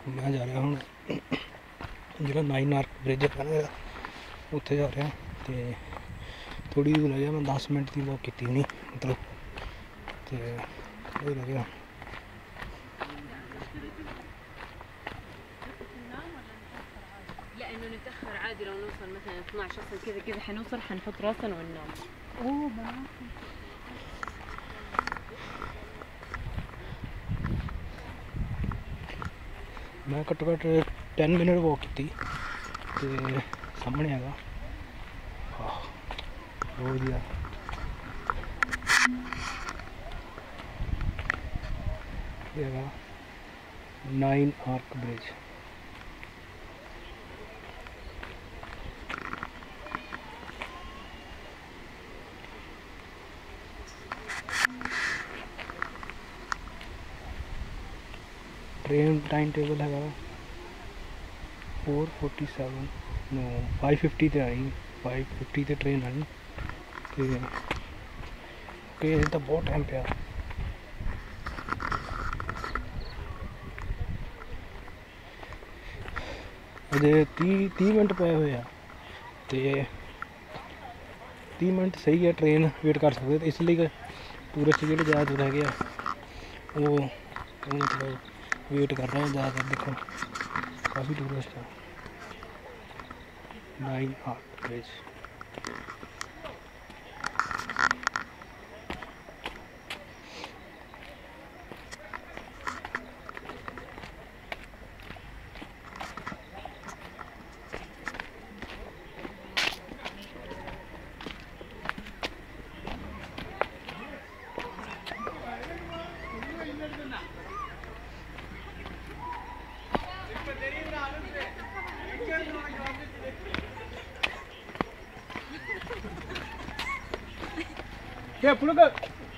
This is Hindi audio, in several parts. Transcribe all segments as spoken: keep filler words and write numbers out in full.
मैं जा रहा हूँ जो नाइन आर्क ब्रिज है ना उत्थे जा रहा तो थोड़ी दूर है मैं दस मिनट की वॉक की नहीं मतलब तो लगे لا انه نتاخر عادي لو نوصل مثلا اثناعش اصلا كذا كذا حنوصل حنحط راسنا وننام. اوه بنات मैं घट्टो घट्ट टेन मिनट वॉक की सामने है बहुत वधिया nine arch bridge train time table है four forty seven no five fifty ते आई फाइव फिफ्टी ते ट्रेन आई तो ओके तो बहुत टाइम पे अजे ती ती मिनट पे हुए हैं तो ती मिनट सही है ट्रेन वेट कर सकते इसलिए टूरिस्ट जो ज़्यादातर है वो मतलब वेट कर रहे हैं ज़्यादातर देखो काफ़ी टूरिस्ट है नाइन आर्क ब्रिज क्या पुल का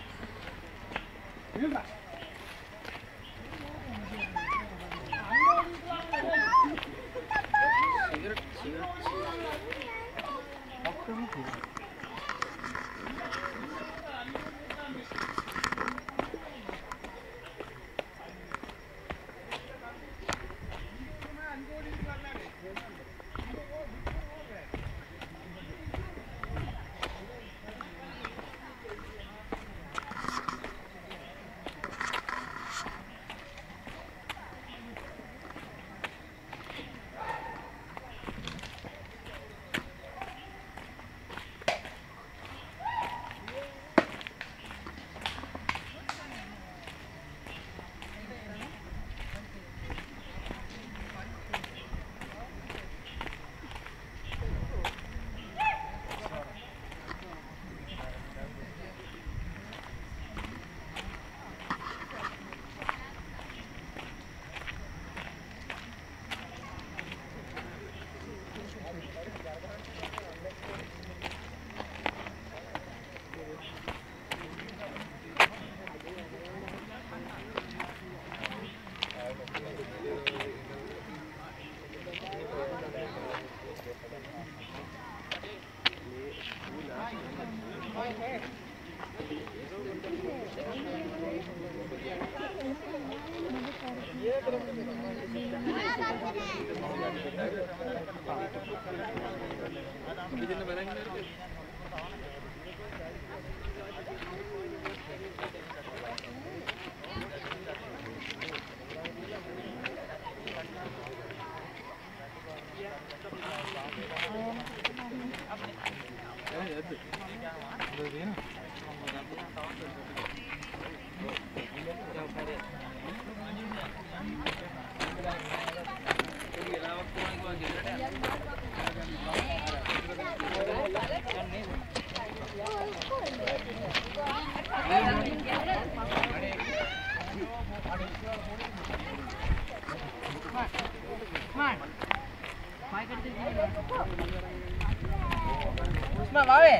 उसमें वावे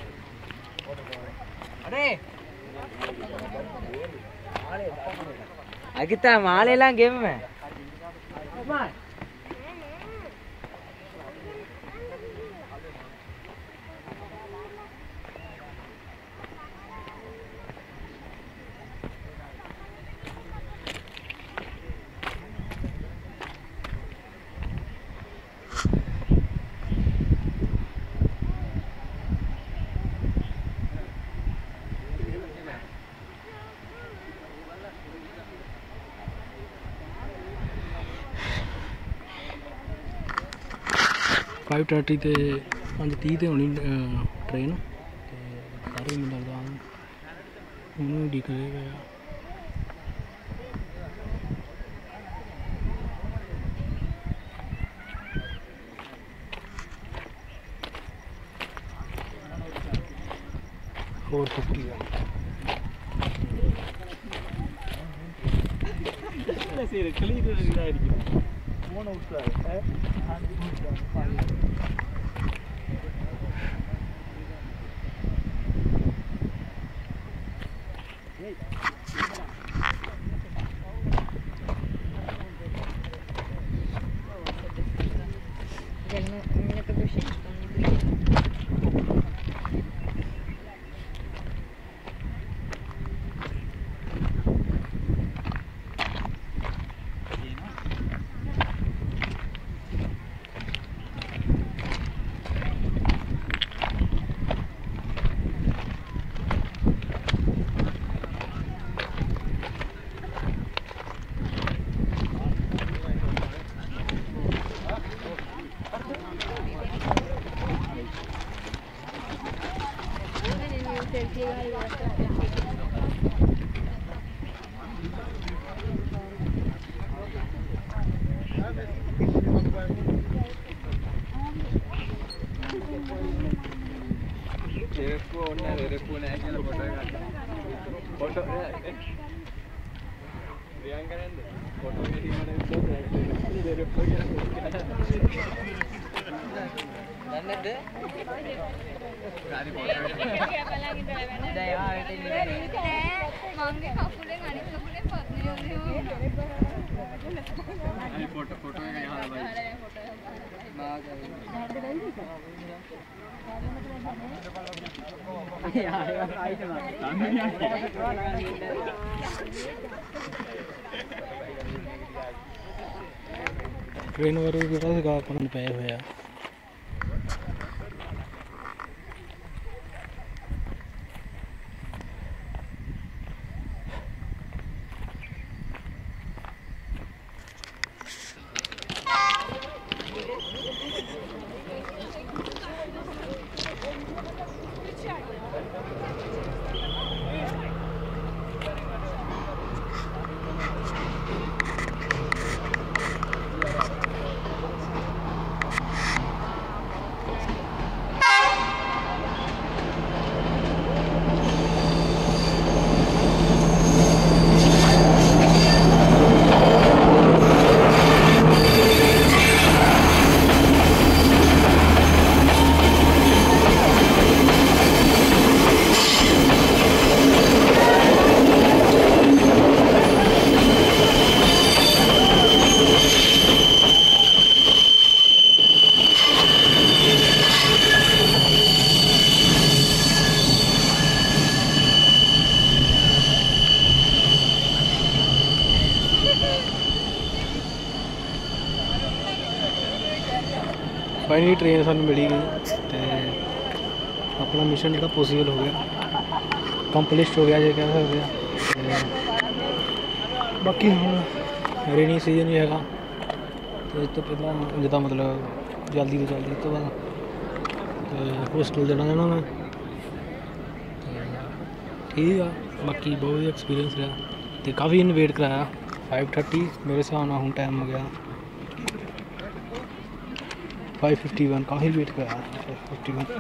अरे अगिता मालेला गेम में फाइव थर्टी ते पंज तीह ते होनी ट्रेन ते सारे मिल लगदा उन्होंने दिखदे पे आ फोर फिफ्टी का ट्रेन वाले जोड़ा सगा अपन पे हुए फाइनली ट्रेन सानू मिली गई तो अपना मिशन जो पॉसीबल हो गया कंप्लीट हो गया जो कह सकते हैं। बाकी हम रेनी सीजन ही है तो इस तो पहला जिदा मतलब जल्दी तो जल्दी तो बाद होस्टल जाना जाना मैं ठीक है। बाकी बहुत एक्सपीरियंस रहा तो काफ़ी इन वेट कराया फाइव थर्टी मेरे हिसाब ना हूँ टाइम हो गया फाइव फिफ्टी वन काफ़ी वेट कराया फाइव फिफ्टी वन।